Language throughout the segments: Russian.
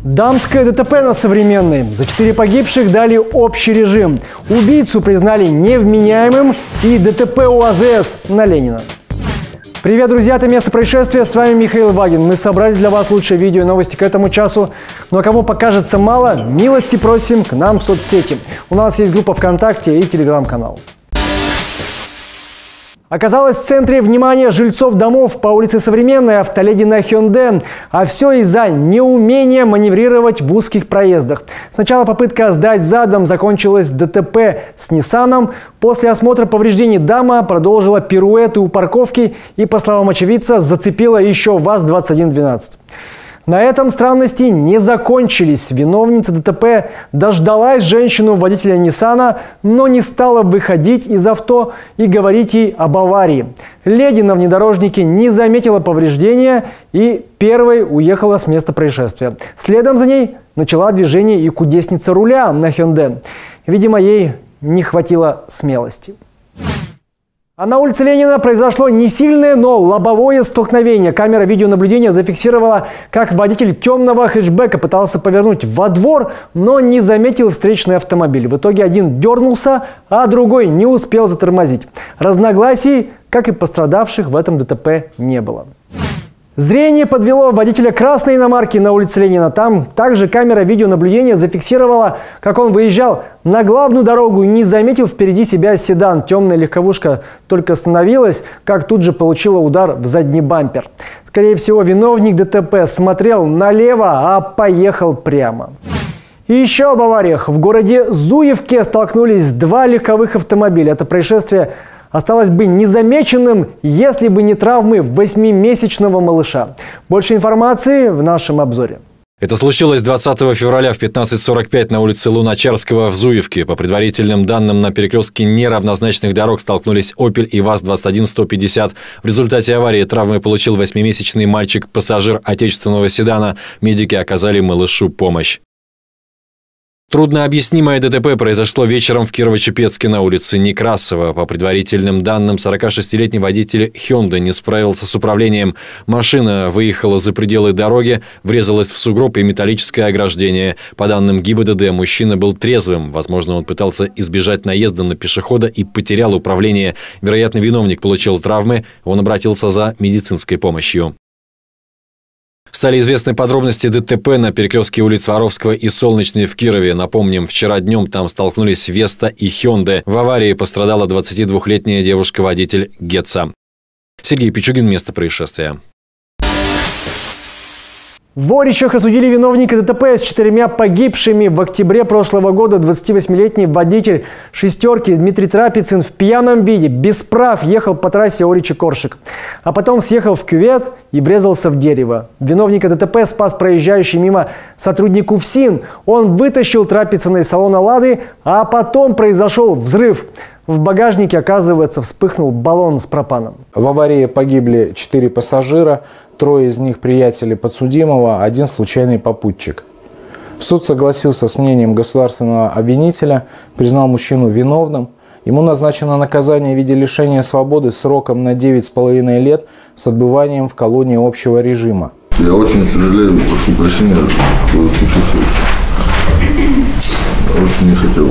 Дамское ДТП на Современной. За 4 погибших дали общий режим. Убийцу признали невменяемым и ДТП у АЗС на Ленина. Привет, друзья, это место происшествия. С вами Михаил Вагин. Мы собрали для вас лучшие видео и новости к этому часу. Ну а кому покажется мало, милости просим к нам в соцсети. У нас есть группа ВКонтакте и телеграм-канал. Оказалось в центре внимания жильцов домов по улице Современной автоледи Hyundai. А все из-за неумения маневрировать в узких проездах. Сначала попытка сдать задом закончилась ДТП с Ниссаном. После осмотра повреждений дама продолжила пируэты у парковки и, по словам очевидца, зацепила еще ВАЗ-2112. На этом странности не закончились. Виновница ДТП дождалась женщину-водителя Ниссана, но не стала выходить из авто и говорить ей об аварии. Леди на внедорожнике не заметила повреждения и первой уехала с места происшествия. Следом за ней начала движение и кудесница руля на Hyundai. Видимо, ей не хватило смелости. А на улице Ленина произошло не сильное, но лобовое столкновение. Камера видеонаблюдения зафиксировала, как водитель темного хэтчбека пытался повернуть во двор, но не заметил встречный автомобиль. В итоге один дернулся, а другой не успел затормозить. Разногласий, как и пострадавших, в этом ДТП не было. Зрение подвело водителя красной иномарки на улице Ленина. Там также камера видеонаблюдения зафиксировала, как он выезжал на главную дорогу и не заметил впереди себя седан. Темная легковушка только остановилась, как тут же получила удар в задний бампер. Скорее всего, виновник ДТП смотрел налево, а поехал прямо. И еще об авариях. В городе Зуевке столкнулись два легковых автомобиля. Это происшествие осталось бы незамеченным, если бы не травмы 8-месячного малыша. Больше информации в нашем обзоре. Это случилось 20 февраля в 15:45 на улице Луначарского в Зуевке. По предварительным данным, на перекрестке неравнозначных дорог столкнулись «Опель» и ВАЗ-21-150. В результате аварии травмы получил 8-месячный мальчик, пассажир отечественного седана. Медики оказали малышу помощь. Труднообъяснимое ДТП произошло вечером в Кирово-Чепецке на улице Некрасова. По предварительным данным, 46-летний водитель Hyundai не справился с управлением. Машина выехала за пределы дороги, врезалась в сугроб и металлическое ограждение. По данным ГИБДД, мужчина был трезвым. Возможно, он пытался избежать наезда на пешехода и потерял управление. Вероятно, виновник получил травмы. Он обратился за медицинской помощью. Стали известны подробности ДТП на перекрестке улиц Воровского и Солнечной в Кирове. Напомним, вчера днем там столкнулись Веста и Hyundai. В аварии пострадала 22-летняя девушка-водитель Гетца. Сергей Пичугин, место происшествия. В Оричах осудили виновника ДТП с 4 погибшими. В октябре прошлого года 28-летний водитель «шестерки» Дмитрий Трапицын в пьяном виде, без прав, ехал по трассе Оричи-Коршик. А потом съехал в кювет и врезался в дерево. Виновника ДТП спас проезжающий мимо сотрудник УФСИН. Он вытащил Трапицына из салона «Лады», а потом произошел взрыв. В багажнике, оказывается, вспыхнул баллон с пропаном. В аварии погибли 4 пассажира, 3 из них приятели подсудимого, 1 случайный попутчик. Суд согласился с мнением государственного обвинителя, признал мужчину виновным. Ему назначено наказание в виде лишения свободы сроком на 9,5 лет с отбыванием в колонии общего режима. Я очень сожалею, прошу прощения за случившееся. Я очень не хотел.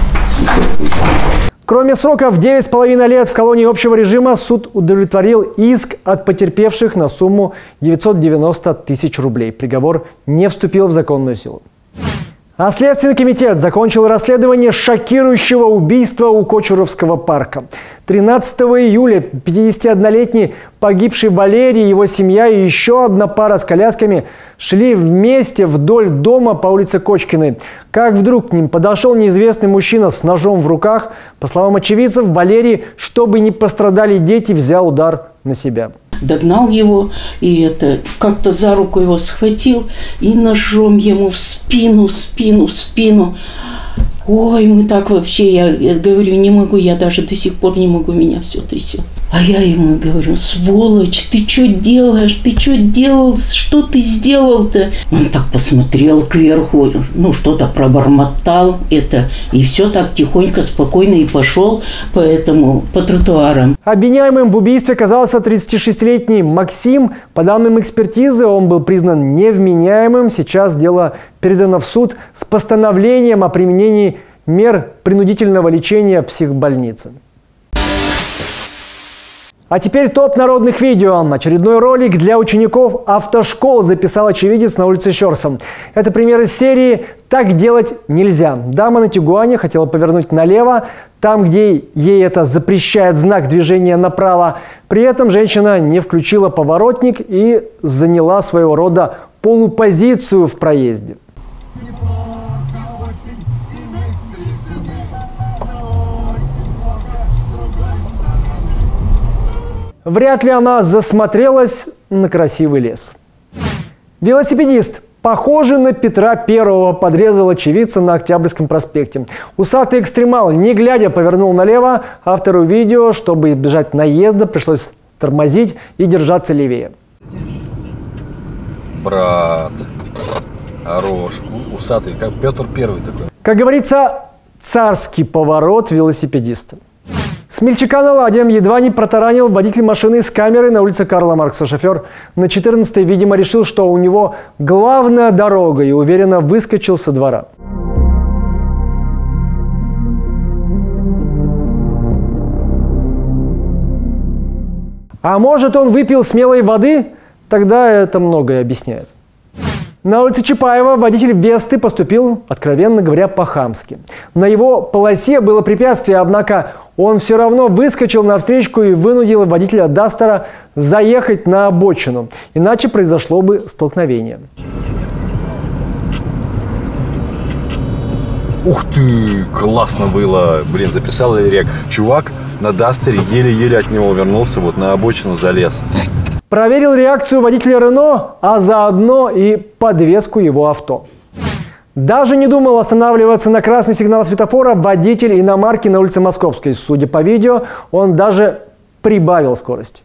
Кроме срока в 9,5 лет в колонии общего режима, суд удовлетворил иск от потерпевших на сумму 990 тысяч рублей. Приговор не вступил в законную силу. А Следственный комитет закончил расследование шокирующего убийства у Кочуровского парка. 13 июля 51-летний погибший Валерий, его семья и еще одна пара с колясками шли вместе вдоль дома по улице Кочкиной. Как вдруг к ним подошел неизвестный мужчина с ножом в руках. По словам очевидцев, Валерий, чтобы не пострадали дети, взял удар на себя. Догнал его и как-то за руку его схватил и ножом ему в спину. Ой, мы так вообще, я говорю, не могу, я даже до сих пор не могу, меня все трясет. А я ему говорю: сволочь, ты что делаешь? Ты что делал? Что ты сделал-то? Он так посмотрел кверху, ну, что-то пробормотал это. И все так тихонько, спокойно и пошел по тротуарам. Обвиняемым в убийстве оказался 36-летний Максим. По данным экспертизы, он был признан невменяемым. Сейчас дело передано в суд с постановлением о применении мер принудительного лечения в психбольнице. А теперь топ народных видео. Очередной ролик для учеников автошкол записал очевидец на улице Щорса. Это пример из серии «Так делать нельзя». Дама на Тигуане хотела повернуть налево, там, где ей это запрещает знак движения направо. При этом женщина не включила поворотник и заняла своего рода полупозицию в проезде. Вряд ли она засмотрелась на красивый лес. Велосипедист, похожий на Петра Первого, подрезал очевидца на Октябрьском проспекте. Усатый экстремал, не глядя, повернул налево. Автору видео, чтобы избежать наезда, пришлось тормозить и держаться левее. Брат, хорош, усатый, как Петр Первый такой. Как говорится, царский поворот велосипедиста. Смельчака на ладе едва не протаранил водитель машины с камерой на улице Карла Маркса. Шофер на 14-й, видимо, решил, что у него главная дорога, и уверенно выскочил со двора. А может, он выпил смелой воды? Тогда это многое объясняет. На улице Чапаева водитель Весты поступил, откровенно говоря, по-хамски. На его полосе было препятствие, однако он все равно выскочил на встречку и вынудил водителя Дастера заехать на обочину. Иначе произошло бы столкновение. Ух ты, классно было. Блин, записал рек. Чувак на Дастере еле-еле от него вернулся, вот на обочину залез. Проверил реакцию водителя Рено, а заодно и подвеску его авто. Даже не думал останавливаться на красный сигнал светофора водитель иномарки на улице Московской. Судя по видео, он даже прибавил скорость.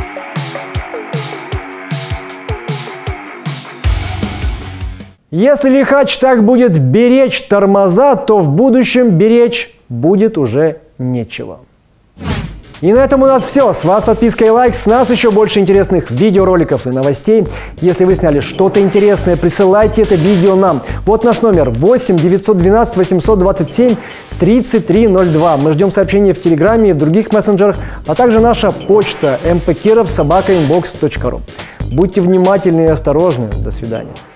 Если лихач так будет беречь тормоза, то в будущем беречь будет уже нечего. И на этом у нас все. С вас подписка и лайк. С нас еще больше интересных видеороликов и новостей. Если вы сняли что-то интересное, присылайте это видео нам. Вот наш номер 8 912 827 3302. Мы ждем сообщений в Телеграме и в других мессенджерах, а также наша почта mpkirov@inbox.ru. Будьте внимательны и осторожны. До свидания.